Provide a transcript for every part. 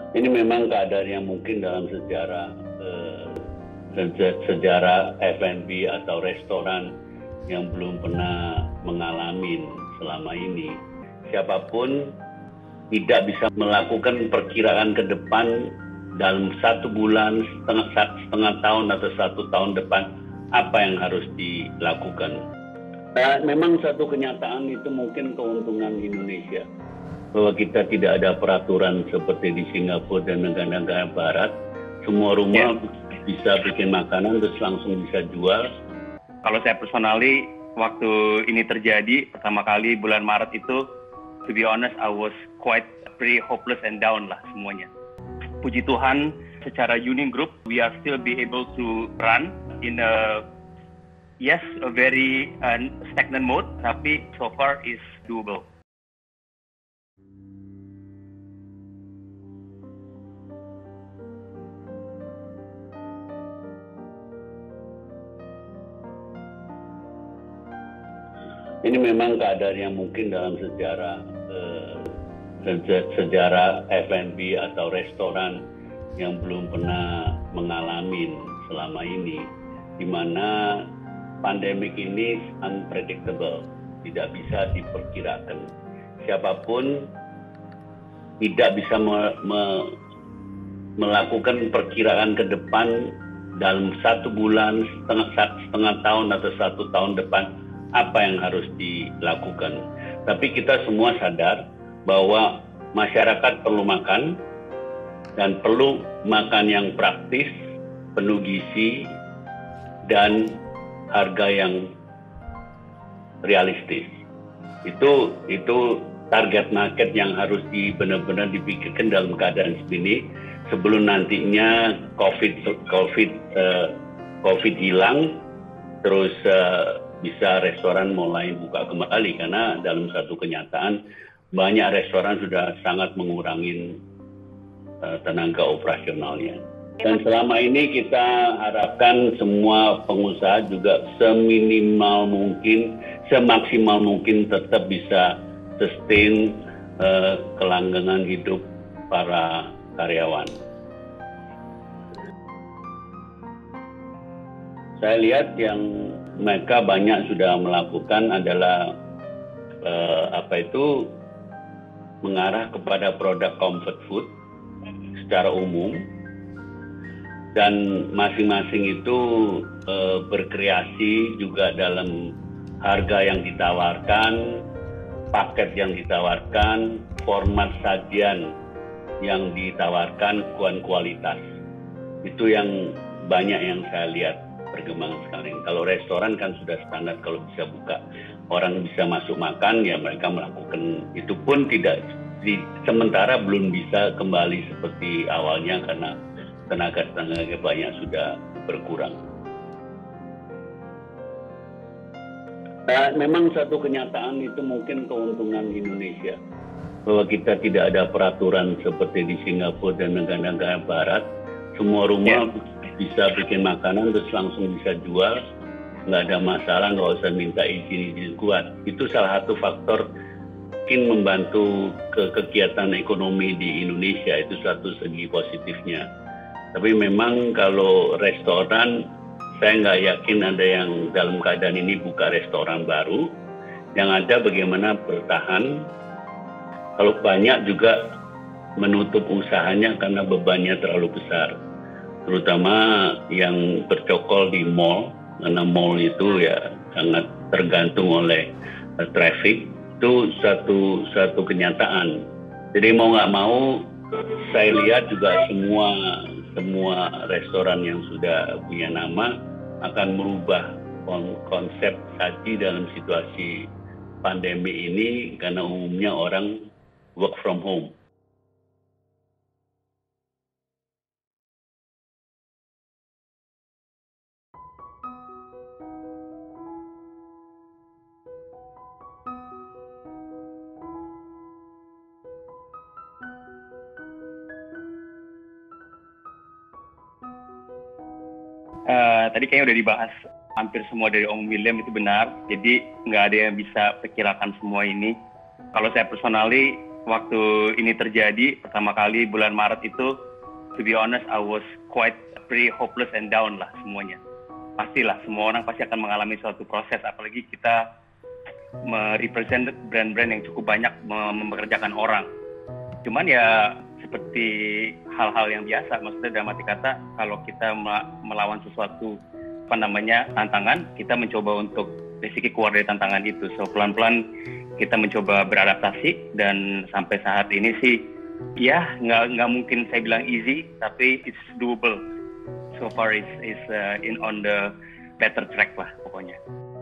Ini memang keadaan yang mungkin dalam sejarah F&B atau restoran yang belum pernah mengalami selama ini. Siapapun tidak bisa melakukan perkiraan ke depan dalam 1 bulan, setengah tahun atau 1 tahun depan apa yang harus dilakukan. Memang satu kenyataan itu mungkin keuntungan Indonesia, bahwa kita tidak ada peraturan seperti di Singapura dan negara-negara barat. Semua rumah bisa bikin makanan terus langsung bisa jual. Kalau saya personally, waktu ini terjadi pertama kali bulan Maret itu, to be honest, I was quite pretty hopeless and down lah semuanya. Puji Tuhan, secara Union Group, we are still be able to run in a very stagnant mode, tapi so far is doable. Ini memang keadaan yang mungkin dalam sejarah F&B atau restoran yang belum pernah mengalami selama ini, di mana pandemik ini unpredictable, tidak bisa diperkirakan. Siapapun tidak bisa melakukan perkiraan ke depan dalam 1 bulan, setengah tahun atau 1 tahun depan apa yang harus dilakukan. Tapi kita semua sadar bahwa masyarakat perlu makan dan perlu makan yang praktis, penuh gizi, dan harga yang realistis. Itu target market yang harus benar-benar dipikirkan dalam keadaan seperti ini, sebelum nantinya COVID hilang, terus bisa restoran mulai buka kembali. Karena dalam satu kenyataan banyak restoran sudah sangat mengurangi tenaga operasionalnya. Dan selama ini kita harapkan semua pengusaha juga seminimal mungkin, semaksimal mungkin tetap bisa sustain kelanggengan hidup para karyawan. Saya lihat yang mereka banyak sudah melakukan adalah mengarah kepada produk comfort food secara umum, dan masing-masing itu berkreasi juga dalam harga yang ditawarkan, paket yang ditawarkan, format sajian yang ditawarkan, kualitas. Itu yang banyak yang saya lihat perkembangan sekarang. Kalau restoran kan sudah standar, kalau bisa buka, orang bisa masuk makan, ya mereka melakukan. Itu pun sementara belum bisa kembali seperti awalnya karena tenaga banyak sudah berkurang. Memang satu kenyataan itu mungkin keuntungan Indonesia, bahwa kita tidak ada peraturan seperti di Singapura dan negara-negara barat. Semua rumah bisa bikin makanan terus langsung bisa jual, nggak ada masalah, nggak usah minta izin kuat. Itu salah satu faktor mungkin membantu kegiatan ekonomi di Indonesia, itu satu segi positifnya. Tapi memang kalau restoran, saya nggak yakin ada yang dalam keadaan ini buka restoran baru. Yang ada bagaimana bertahan. Kalau banyak juga menutup usahanya karena bebannya terlalu besar. Terutama yang bercokol di mall, karena mall itu ya sangat tergantung oleh traffic. Itu satu kenyataan. Jadi mau nggak mau, saya lihat juga semua restoran yang sudah punya nama akan merubah konsep saji dalam situasi pandemi ini, karena umumnya orang work from home. Tadi kayaknya udah dibahas hampir semua dari Om William, itu benar. Jadi nggak ada yang bisa perkirakan semua ini. Kalau saya personally, waktu ini terjadi pertama kali bulan Maret itu, to be honest, I was quite pretty hopeless and down lah semuanya. Pastilah, semua orang pasti akan mengalami suatu proses, apalagi kita merepresent brand-brand yang cukup banyak mempekerjakan orang. Cuman ya seperti hal-hal yang biasa, maksudnya dalam arti kata kalau kita melawan sesuatu tantangan, kita mencoba untuk basically keluar dari tantangan itu. So pelan-pelan kita mencoba beradaptasi dan sampai saat ini sih ya nggak mungkin saya bilang easy, tapi it's doable. So far is on the better track lah pokoknya.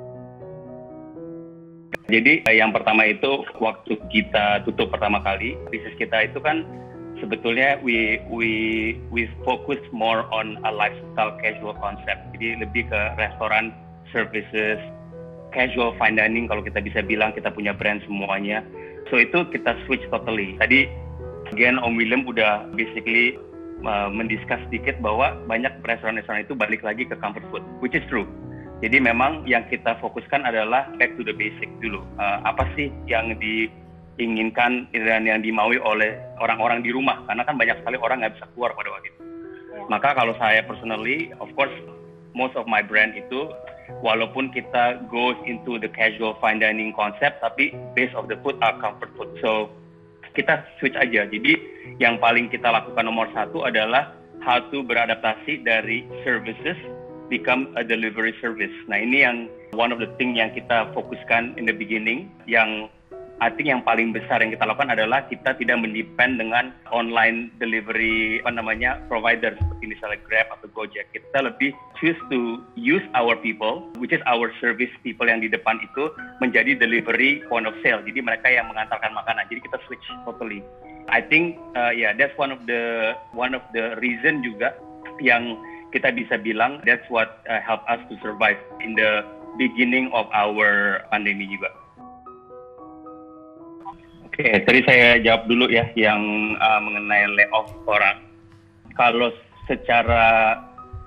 Jadi yang pertama itu waktu kita tutup pertama kali bisnis kita itu kan sebetulnya we focus more on a lifestyle casual concept. Jadi lebih ke restoran, services, casual fine dining kalau kita bisa bilang, kita punya brand semuanya. So itu kita switch totally. Tadi again Om William udah basically mendiskus sedikit bahwa banyak restoran-restoran itu balik lagi ke comfort food, which is true. Jadi memang yang kita fokuskan adalah back to the basic dulu. Apa sih yang diinginkan dan yang dimaui oleh orang-orang di rumah? Karena kan banyak sekali orang nggak bisa keluar pada waktu itu. Maka kalau saya personally, of course, most of my brand itu, walaupun kita goes into the casual fine dining concept, tapi base of the food are comfort food. So kita switch aja. Jadi yang paling kita lakukan nomor satu adalah how to beradaptasi dari services become a delivery service. Nah ini yang one of the thing yang kita fokuskan in the beginning, yang I think yang paling besar yang kita lakukan adalah kita tidak mendepend dengan online delivery provider seperti misalnya Grab atau Gojek. Kita lebih choose to use our people, which is our service people yang di depan itu menjadi delivery point of sale. Jadi mereka yang mengantarkan makanan. Jadi kita switch totally. I think that's one of the reason juga yang kita bisa bilang that's what help us to survive in the beginning of our pandemi juga. Oke, tadi saya jawab dulu ya yang mengenai layoff orang. Kalau secara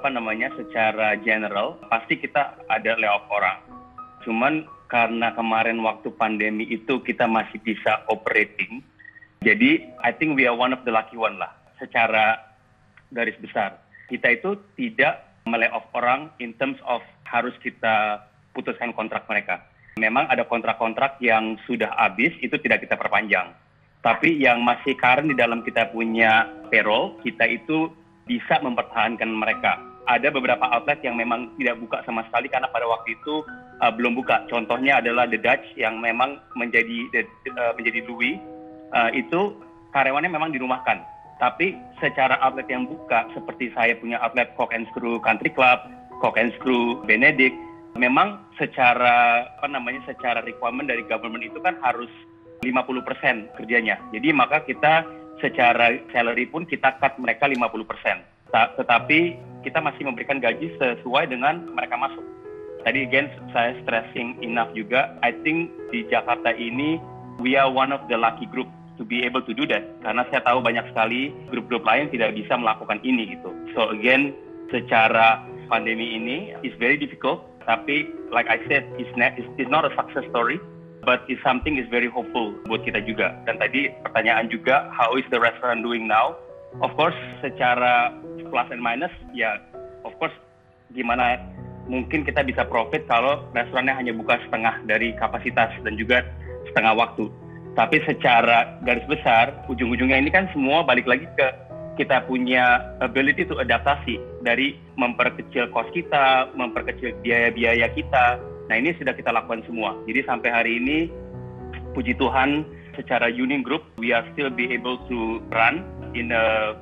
secara general pasti kita ada layoff orang. Cuman karena kemarin waktu pandemi itu kita masih bisa operating, jadi I think we are one of the lucky one lah. Secara garis besar, kita itu tidak melayoff orang in terms of harus kita putuskan kontrak mereka. Memang ada kontrak-kontrak yang sudah habis, itu tidak kita perpanjang. Tapi yang masih current di dalam kita punya payroll, kita itu bisa mempertahankan mereka. Ada beberapa outlet yang memang tidak buka sama sekali karena pada waktu itu belum buka. Contohnya adalah The Dutch yang memang menjadi Louis, itu karyawannya memang dirumahkan. Tapi secara outlet yang buka, seperti saya punya outlet Cock and Screw Country Club, Cock and Screw Benedict, memang secara requirement dari government itu kan harus 50% kerjanya. Jadi maka kita secara salary pun kita cut mereka 50%. Tetapi kita masih memberikan gaji sesuai dengan mereka masuk. Tadi again saya stressing enough juga, I think di Jakarta ini we are one of the lucky group to be able to do that. Karena saya tahu banyak sekali grup-grup lain tidak bisa melakukan ini gitu. So again, secara pandemi ini is very difficult. Tapi like I said, it's not a success story, but it's something is very hopeful buat kita juga. Dan tadi pertanyaan juga, how is the restaurant doing now? Of course, secara plus and minus, ya of course gimana mungkin kita bisa profit kalau restorannya hanya buka setengah dari kapasitas dan juga setengah waktu. Tapi secara garis besar, ujung-ujungnya ini kan semua balik lagi ke kita punya ability to adaptasi dari memperkecil cost kita, memperkecil biaya-biaya kita. Nah ini sudah kita lakukan semua. Jadi sampai hari ini, puji Tuhan, secara Union Group, we are still be able to run in a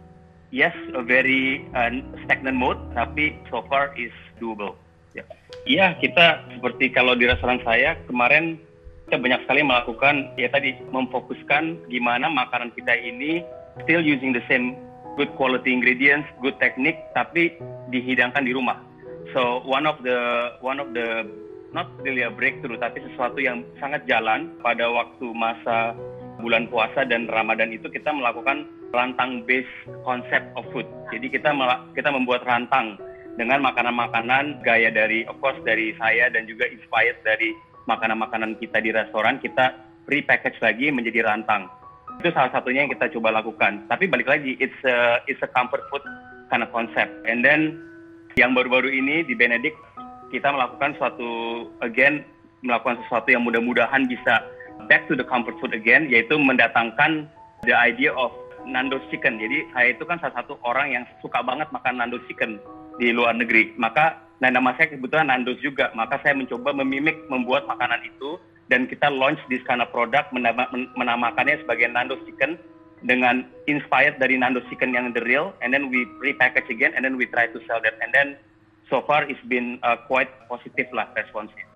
very stagnant mode, tapi so far is doable. Iya, kita seperti kalau di restoran saya kemarin kita banyak sekali melakukan memfokuskan gimana makanan kita ini still using the same good quality ingredients, good technique, tapi dihidangkan di rumah. So one of the not really a breakthrough, tapi sesuatu yang sangat jalan pada waktu masa bulan puasa dan Ramadan itu kita melakukan rantang based concept of food. Jadi kita membuat rantang dengan makanan-makanan gaya dari saya dan juga inspired dari makanan-makanan kita di restoran, kita repackage lagi menjadi rantang. Itu salah satunya yang kita coba lakukan. Tapi balik lagi, it's a comfort food kind of concept. And then yang baru-baru ini di Benedict kita melakukan sesuatu yang mudah-mudahan bisa back to the comfort food again, yaitu mendatangkan the idea of Nando's Chicken. Jadi saya itu kan salah satu orang yang suka banget makan Nando's Chicken di luar negeri. Maka nama saya kebetulan Nando's juga. Maka saya mencoba membuat makanan itu, dan kita launch this kind of product, menamakannya sebagai Nando's Chicken dengan inspired dari Nando's Chicken yang the real, and then we repackage again, and then we try to sell that, and then so far it's been quite positive lah responsnya.